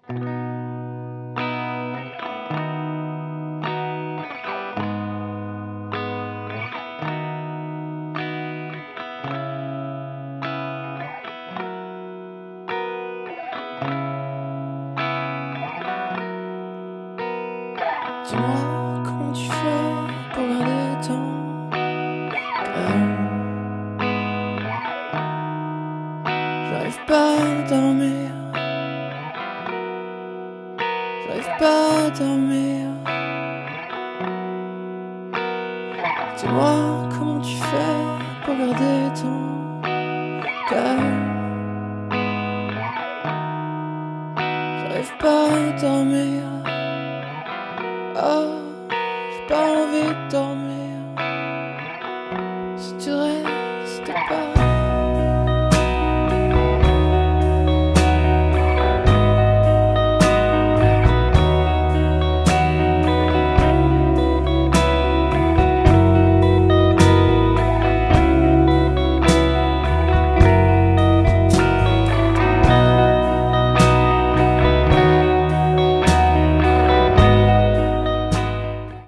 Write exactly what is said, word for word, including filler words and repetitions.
Dis-moi comment tu fais pour garder ton calme. J'arrive pas à dormir. J'arrive pas à dormir. Dis-moi comment tu fais pour garder ton calme. J'arrive pas à dormir. Oh.